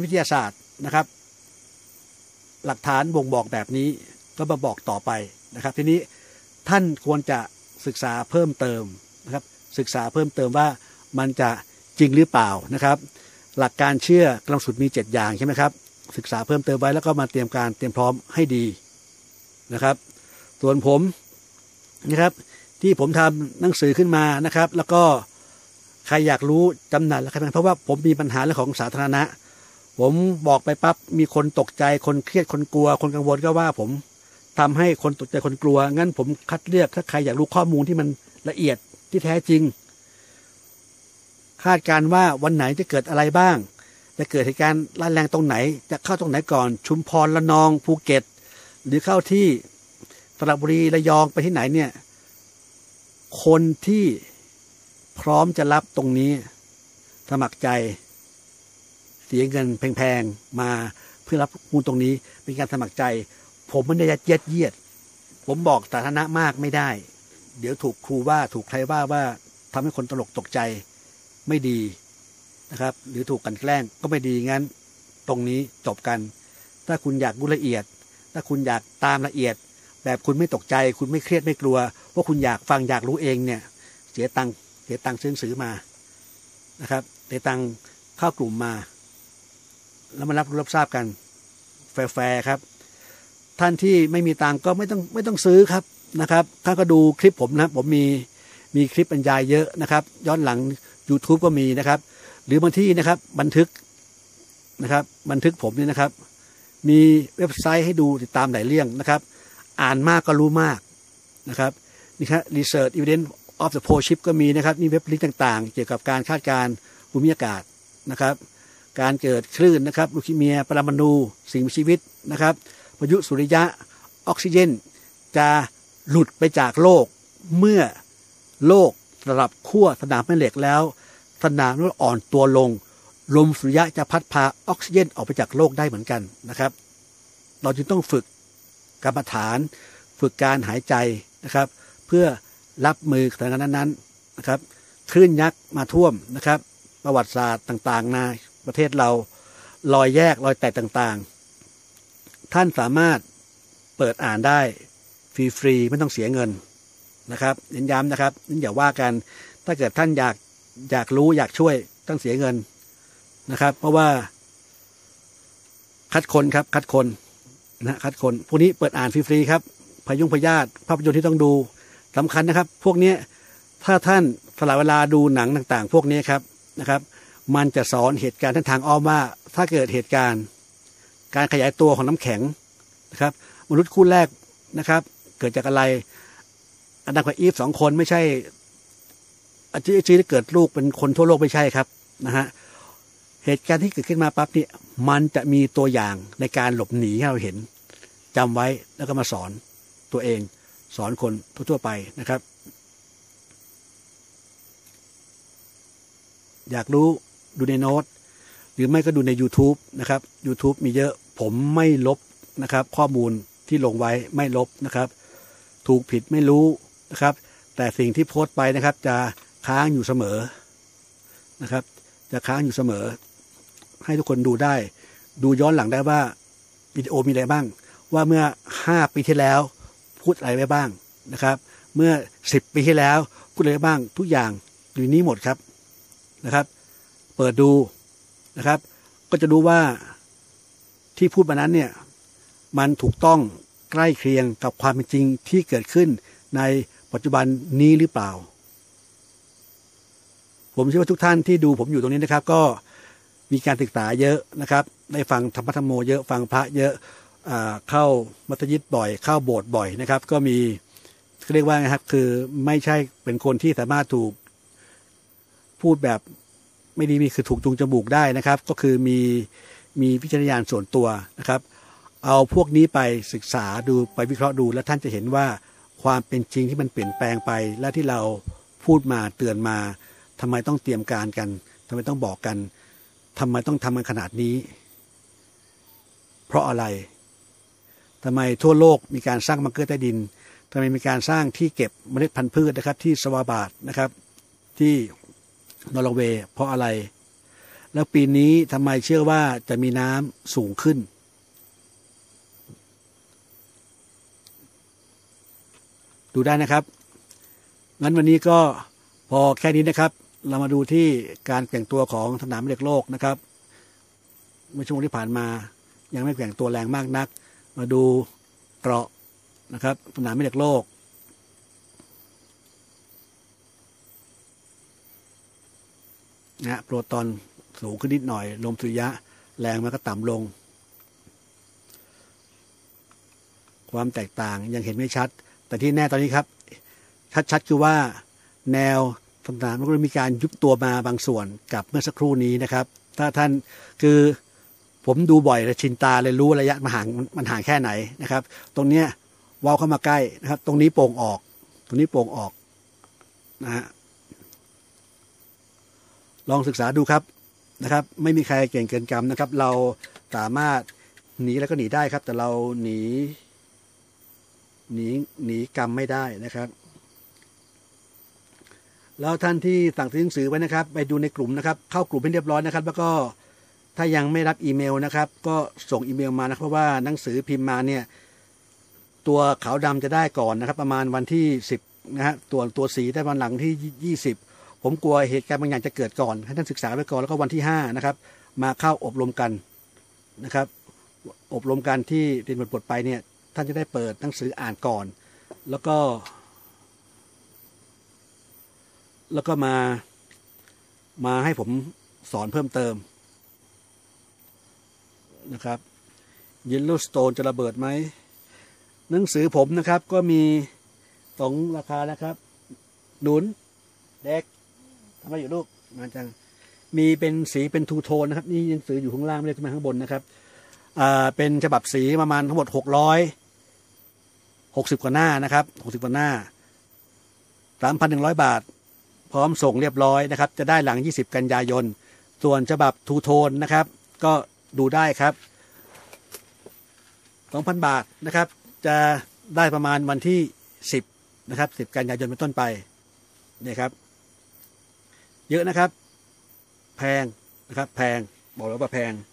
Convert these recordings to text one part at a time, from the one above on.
วิทยาศาสตร์นะครับหลักฐานบ่งบอกแบบนี้ก็มาบอกต่อไปนะครับทีนี้ท่านควรจะศึกษาเพิ่มเติมนะครับศึกษาเพิ่มเติมว่ามันจะจริงหรือเปล่านะครับหลักการเชื่อกำลังสุดมี7อย่างใช่ไหมครับศึกษาเพิ่มเติมไว้แล้วก็มาเตรียมพร้อมให้ดีนะครับส่วนผมนะครับที่ผมทำหนังสือขึ้นมานะครับแล้วก็ใครอยากรู้จำหน่ายแล้วกันเพราะว่าผมมีปัญหาเรื่องของสาธารณะผมบอกไปปั๊บมีคนตกใจคนเครียดคนกลัวคนกังวลก็ว่าผมทำให้คนตกใจคนกลัวงั้นผมคัดเลือกถ้าใครอยากรู้ข้อมูลที่มันละเอียดที่แท้จริงคาดการว่าวันไหนจะเกิดอะไรบ้างจะเกิดเหตุการณ์ร้ายแรงตรงไหนจะเข้าตรงไหนก่อนชุมพรระนองภูเก็ตหรือเข้าที่สระบุรีระยองไปที่ไหนเนี่ยคนที่พร้อมจะรับตรงนี้สมัครใจเสียเงินแพงๆมาเพื่อรับข้อมูลตรงนี้เป็นการสมัครใจผมไม่ได้ยัดเยียดผมบอกสาธารณะมากไม่ได้เดี๋ยวถูกครูว่าถูกใครว่าทำให้คนตกใจไม่ดีนะครับหรือถูกกันแกล้งก็ไม่ดีงั้นตรงนี้จบกันถ้าคุณอยากรู้ละเอียดถ้าคุณอยากตามละเอียดแบบคุณไม่ตกใจคุณไม่เครียดไม่กลัวเพราะคุณอยากฟังอยากรู้เองเนี่ยเสียตังค์ซื้อหนังสือมานะครับเสียตังค์เข้ากลุ่มมาแล้วมารับทราบกันแฟร์ครับท่านที่ไม่มีตังค์ก็ไม่ต้องซื้อครับนะครับท่านก็ดูคลิปผมนะผมมีคลิปบรรยายเยอะนะครับย้อนหลัง YouTube ก็มีนะครับหรือบางที่นะครับบันทึกผมนี่นะครับมีเว็บไซต์ให้ดูติดตามหลายเรื่องนะครับอ่านมากก็รู้มากนะครับนี่ครับ Research Evidence of the Pole Shift ก็มีนะครับนี่เว็บลิงก์ต่างๆเกี่ยวกับการคาดการณ์ภูมิอากาศนะครับการเกิดคลื่นนะครับลูคีเมียปรมาณูสิ่งมีชีวิตนะครับพายุสุริยะออกซิเจนจะหลุดไปจากโลกเมื่อโลกสลับขั้วสนามแม่เหล็กแล้วสนามนั้นอ่อนตัวลงลมสุริยะจะพัดพาออกซิเจนออกไปจากโลกได้เหมือนกันนะครับเราจึงต้องฝึกกรรมฐานฝึกการหายใจนะครับเพื่อรับมือสถานการณ์นั้นๆนะครับคลื่นยักษ์มาท่วมนะครับประวัติศาสตร์ต่างๆในประเทศเรารอยแยกรอยแตกต่างๆท่านสามารถเปิดอ่านได้ฟรีๆไม่ต้องเสียเงินนะครับเน้นย้ำนะครับนั่นอย่าว่ากันถ้าเกิดท่านอยากรู้อยากช่วยต้องเสียเงินนะครับเพราะว่าคัดคนครับคัดคนพวกนี้เปิดอ่านฟรีๆครับพยาธิภาพยนตร์ที่ต้องดูสำคัญนะครับพวกนี้ถ้าท่านสละเวลาดูหนังต่างๆพวกนี้ครับนะครับมันจะสอนเหตุการณ์ทางอ้อมว่าถ้าเกิดเหตุการณ์การขยายตัวของน้ำแข็งนะครับมนุษย์คู่แรกนะครับเกิดจากอะไรอดัมกับอีฟ2 คนไม่ใช่อาจจะเกิดลูกเป็นคนทั่วโลกไม่ใช่ครับนะฮะเหตุการณ์ที่เกิดขึ้นมาปั๊บเนี่ยมันจะมีตัวอย่างในการหลบหนีให้เราเห็นจำไว้แล้วก็มาสอนตัวเองสอนคนทั่วไปนะครับอยากรู้ดูในโน้ตหรือไม่ก็ดูใน YouTube นะครับ YouTube มีเยอะผมไม่ลบนะครับข้อมูลที่ลงไว้ไม่ลบนะครับถูกผิดไม่รู้นะครับแต่สิ่งที่โพสต์ไปนะครับจะค้างอยู่เสมอนะครับจะค้างอยู่เสมอให้ทุกคนดูได้ดูย้อนหลังได้ว่าวิดีโอมีอะไรบ้างว่าเมื่อ5 ปีที่แล้วพูดอะไรไว้บ้างนะครับเมื่อ10 ปีที่แล้วพูดอะไรบ้างทุกอย่างอยู่นี้หมดครับนะครับเปิดดูนะครับก็จะรู้ว่าที่พูดมานั้นเนี่ยมันถูกต้องใกล้เคียงกับความเป็นจริงที่เกิดขึ้นในปัจจุบันนี้หรือเปล่าผมเชื่อว่าทุกท่านที่ดูผมอยู่ตรงนี้นะครับก็มีการศึกษาเยอะนะครับได้ฟังธรรมธรรมโมเยอะฟังพระเยอะเข้ามัสยิดบ่อยเข้าโบสถ์บ่อยนะครับก็มีเรียกว่าไงครับคือไม่ใช่เป็นคนที่สามารถถูกพูดแบบไม่ดีมีคือถูกจูงจมูกได้นะครับก็คือมีวิจารณญาณส่วนตัวนะครับเอาพวกนี้ไปศึกษาดูไปวิเคราะห์ดูแล้วท่านจะเห็นว่าความเป็นจริงที่มันเปลี่ยนแปลงไปและที่เราพูดมาเตือนมาทำไมต้องเตรียมการกันทำไมต้องบอกกันทำไมต้องทำกันขนาดนี้เพราะอะไรทำไมทั่วโลกมีการสร้างบังเกอร์ใต้ดินทำไมมีการสร้างที่เก็บเมล็ดพันธุ์พืชนะครับที่สวาบาร์ดนะครับที่นอร์เวย์เพราะอะไรแล้วปีนี้ทำไมเชื่อว่าจะมีน้ำสูงขึ้นดูได้นะครับงั้นวันนี้ก็พอแค่นี้นะครับเรามาดูที่การแกว่งตัวของสนามแม่เหล็กโลกนะครับเมื่อช่วงที่ผ่านมายังไม่แกว่งตัวแรงมากนักมาดูเกราะนะครับสนามแม่เหล็กโลกนะโปรตอนสูงขึ้นนิดหน่อยลมสุริยะแรงมันก็ต่ำลงความแตกต่างยังเห็นไม่ชัดแต่ที่แน่ตอนนี้ครับชัดคือว่าแนวสนามมันก็มีการยุบตัวมาบางส่วนกับเมื่อสักครู่นี้นะครับถ้าท่านคือผมดูบ่อยและชินตาเลยรู้ระยะมันห่างแค่ไหนนะครับตรงเนี้ยเว้าเข้ามาใกล้นะครับตรงนี้โป่งออกตรงนี้โป่งออกนะฮะลองศึกษาดูครับนะครับไม่มีใครเก่งเกินกรรมนะครับเราสามารถหนีแล้วก็หนีได้ครับแต่เราหนีกรรมไม่ได้นะครับแล้วท่านที่สั่งซื้อหนังสือไว้นะครับไปดูในกลุ่มนะครับเข้ากลุ่มให้เรียบร้อยนะครับแล้วก็ถ้ายังไม่รับอีเมลนะครับก็ส่งอีเมลมานะเพราะว่าหนังสือพิมพ์มาเนี่ยตัวขาวดำจะได้ก่อนนะครับประมาณวันที่10นะฮะตัวสีได้วันหลังที่20ผมกลัวเหตุการณ์บางอย่างจะเกิดก่อนให้ท่านศึกษาไว้ก่อนแล้วก็วันที่5นะครับมาเข้าอบรมกันนะครับอบรมกันที่เรียนบทไปเนี่ยท่านจะได้เปิดหนังสืออ่านก่อนแล้วก็มาให้ผมสอนเพิ่มเติมนะครับYellowstone จะระเบิดไหมหนังสือผมนะครับก็มี2ราคานะครับหนุนเด็กทำไมอยู่ลูกมาจังมีเป็นสีเป็นทูโทนนะครับนี่หนังสืออยู่ข้างล่างไม่ได้ขึ้นมาข้างบนนะครับเป็นฉบับสีประมาณทั้งหมด660กว่าหน้านะครับ60กว่าหน้า 3,100 บาทพร้อมส่งเรียบร้อยนะครับจะได้หลัง20กันยายนส่วนฉบับทูโทนนะครับก็ดูได้ครับ 2,000 บาทนะครับจะได้ประมาณวันที่10นะครับ10กันยายนเป็นต้นไปนี่ครับเยอะนะครับแพงนะครับแพงบอกแล้วว่าแพง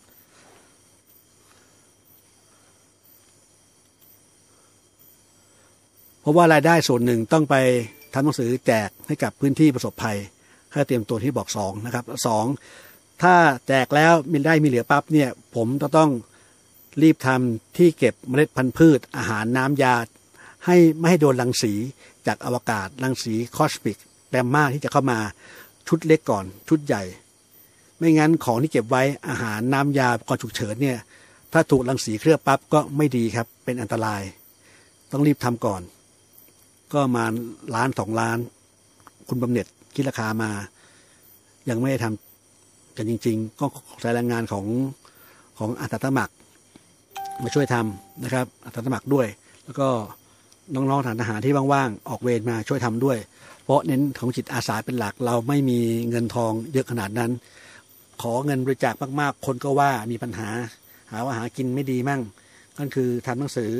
เพราะว่ารายได้ส่วนหนึ่งต้องไปทำหนังสือแจกให้กับพื้นที่ประสบภัยเพื่อเตรียมตัวที่บอก2นะครับ2ถ้าแจกแล้วมีเหลือปั๊บเนี่ยผมจะต้องรีบทำที่เก็บเมล็ดพันธุ์พืชอาหารน้ำยาให้ไม่ให้โดนรังสีจากอวกาศรังสีคอสมิกแกมมาที่จะเข้ามาชุดเล็กก่อนชุดใหญ่ไม่งั้นของที่เก็บไว้อาหารน้ำยาก่อนฉุกเฉินเนี่ยถ้าถูกรังสีเคลือบปั๊บก็ไม่ดีครับเป็นอันตรายต้องรีบทำก่อนก็มา1-2 ล้านคุณบำเหน็จคิดราคามายังไม่ได้ทำกันจริงๆก็ใช้แรงงานของอาสาสมัครมาช่วยทำนะครับอาสาสมัครด้วยแล้วก็น้องๆทหารที่ว่างๆออกเวรมาช่วยทำด้วยเพราะเน้นของจิตอาสาเป็นหลักเราไม่มีเงินทองเยอะขนาดนั้นขอเงินบริจาคมากๆคนก็ว่ามีปัญหาหาว่าหากินไม่ดีมั่งก็คือทำหนังสือ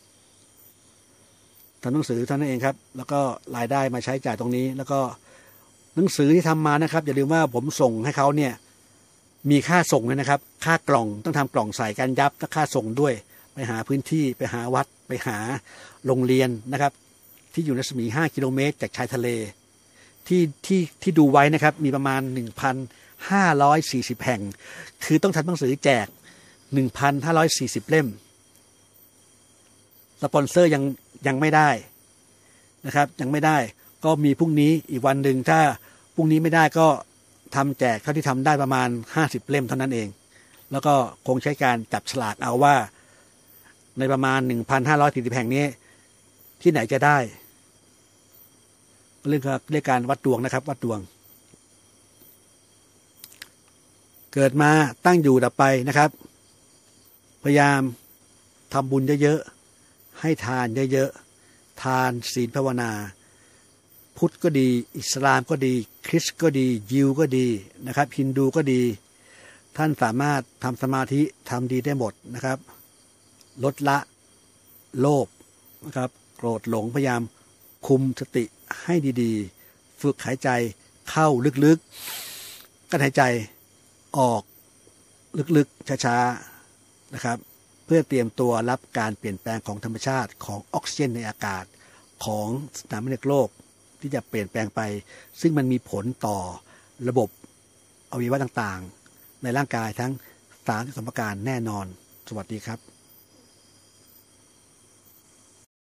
เท่านั้นเองครับแล้วก็รายได้มาใช้จ่ายตรงนี้แล้วก็หนังสือที่ทำมานะครับอย่าลืมว่าผมส่งให้เขาเนี่ยมีค่าส่งเลยนะครับค่ากล่องต้องทำกล่องใส่กันยับและค่าส่งด้วยไปหาพื้นที่ไปหาวัดไปหาโรงเรียนนะครับที่อยู่ในรัศมี5 กิโลเมตรจากชายทะเลที่ดูไว้นะครับมีประมาณ 1,540 แห่งคือต้องทำหนังสือแจก 1,540 เล่มสปอนเซอร์ยังไม่ได้นะครับยังไม่ได้ก็มีพรุ่งนี้อีกวันหนึ่งถ้าพรุ่งนี้ไม่ได้ก็ทำแจกเท่าที่ทำได้ประมาณ50 เล่มเท่านั้นเองแล้วก็คงใช้การจับฉลากเอาว่าในประมาณ 1,540 แห่งนี้ที่ไหนจะได้เรื่องการวัดดวงนะครับวัดดวงเกิดมาตั้งอยู่ดับไปนะครับพยายามทำบุญเยอะๆให้ทานเยอะๆทานศีลภาวนาพุทธก็ดีอิสลามก็ดีคริสต์ก็ดียิวก็ดีนะครับฮินดูก็ดีท่านสามารถทำสมาธิทำดีได้หมดนะครับลดละโลภนะครับโกรธหลงพยายามคุมสติให้ดีๆฝึกหายใจเข้าลึกๆกั้นหายใจออกลึกๆช้าๆนะครับเพื่อเตรียมตัวรับการเปลี่ยนแปลงของธรรมชาติของออกซิเจนในอากาศของสนามแม่เหล็กโลกที่จะเปลี่ยนแปลงไปซึ่งมันมีผลต่อระบบอวัยวะต่างๆในร่างกายทั้ง3 ประการแน่นอนสวัสดีครับ